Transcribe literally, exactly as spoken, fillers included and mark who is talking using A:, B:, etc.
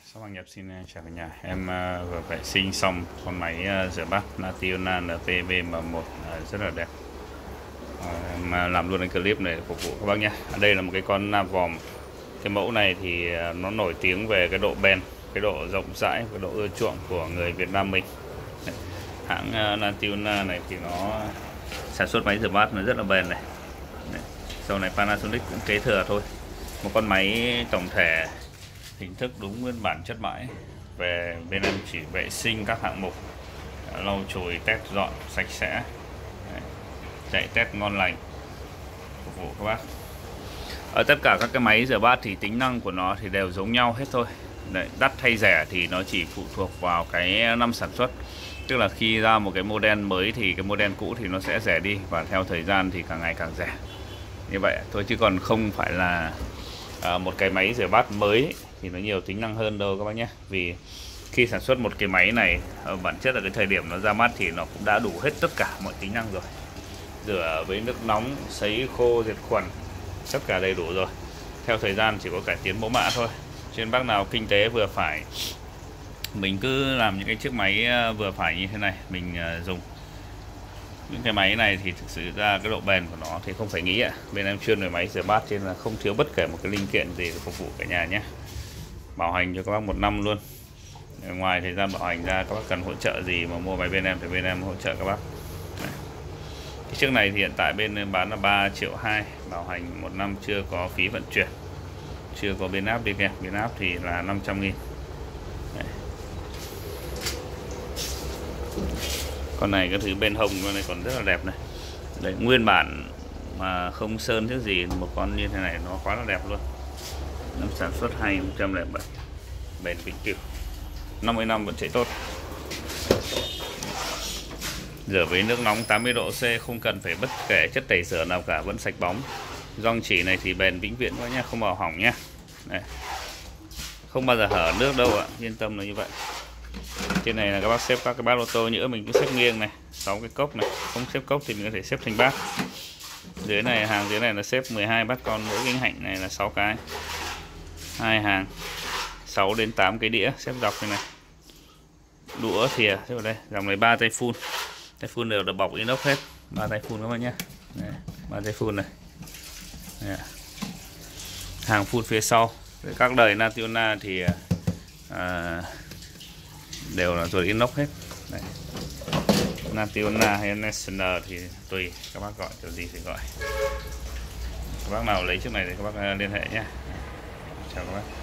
A: Sáu Hoàng Nhập xin chào cả nhà. Em uh, vừa vệ sinh xong con máy uh, rửa bát Nationa en pê bê em một uh, rất là đẹp. Uh, em làm luôn cái clip này phục vụ các bác nhé. Ở đây là một cái con vòm. Cái mẫu này thì uh, nó nổi tiếng về cái độ bền, cái độ rộng rãi, cái độ ưa chuộng của người Việt Nam mình. Đấy. Hãng uh, Nationa này thì nó sản xuất máy rửa bát nó rất là bền này. Đấy. Sau này Panasonic cũng kế thừa thôi. Một con máy tổng thể hình thức đúng nguyên bản chất mãi. Về bên em chỉ vệ sinh các hạng mục, lau chùi, test dọn sạch sẽ. Đấy. Chạy test ngon lành phục vụ các bác. Ở tất cả các cái máy rửa bát thì tính năng của nó thì đều giống nhau hết thôi. Đấy, đắt hay rẻ thì nó chỉ phụ thuộc vào cái năm sản xuất. Tức là khi ra một cái model mới thì cái model cũ thì nó sẽ rẻ đi, và theo thời gian thì càng ngày càng rẻ. Như vậy thôi, chứ còn không phải là à, một cái máy rửa bát mới thì nó nhiều tính năng hơn đâu các bác nhé. Vì khi sản xuất một cái máy này, ở bản chất là cái thời điểm nó ra mắt thì nó cũng đã đủ hết tất cả mọi tính năng rồi. Rửa với nước nóng, sấy khô, diệt khuẩn, tất cả đầy đủ rồi. Theo thời gian chỉ có cải tiến mẫu mã thôi. Trên bác nào kinh tế vừa phải, mình cứ làm những cái chiếc máy vừa phải như thế này mình dùng. Những cái máy này thì thực sự ra cái độ bền của nó thì không phải nghĩ ạ. Bên em chuyên về máy rửa bát nên là không thiếu bất kể một cái linh kiện gì để phục vụ cả nhà nhé. Bảo hành cho các bác một năm luôn. Ngoài thời gian bảo hành ra, các bác cần hỗ trợ gì mà mua máy bên em thì bên em hỗ trợ các bác. Đấy. Cái chiếc này thì hiện tại bên em bán là ba triệu hai, bảo hành một năm, chưa có phí vận chuyển, chưa có biến áp đi kèm. Biến áp thì là năm trăm nghìn. Đấy. Con này cái thứ bên hông con này còn rất là đẹp này. Đấy, nguyên bản mà không sơn thứ gì, một con như thế này nó quá là đẹp luôn. Năm sản xuất hai không không bảy, bền vĩnh cửu, năm mươi năm vẫn chạy tốt. Rửa với nước nóng tám mươi độ C, không cần phải bất kể chất tẩy rửa nào cả, vẫn sạch bóng. Gioăng chỉ này thì bền vĩnh viễn quá nhá, không bao hỏng nhá. Đây. Không bao giờ hở nước đâu ạ, yên tâm là như vậy. Trên này là các bác xếp các cái bát ô tô nhỡ mình cứ xếp nghiêng này, sáu cái cốc này, không xếp cốc thì mình có thể xếp thành bát. Dưới này, hàng dưới này là xếp mười hai bát con, mỗi kính hạnh này là sáu cái. Hai hàng, sáu đến tám cái đĩa xếp dọc như này. Đũa thìa xếp vào đây, dòng này ba tay phun. Tay phun đều được bọc inox hết, ba tay phun các bạn nhé. ba tay phun này. Đấy. Hàng phun phía sau. Các đời Nationa thì à, đều là rồi inox hết. Đây. Nationa hay National thì tùy các bác gọi kiểu gì thì gọi. Các bác nào lấy chiếc này thì các bác liên hệ nhé. Chào các bác.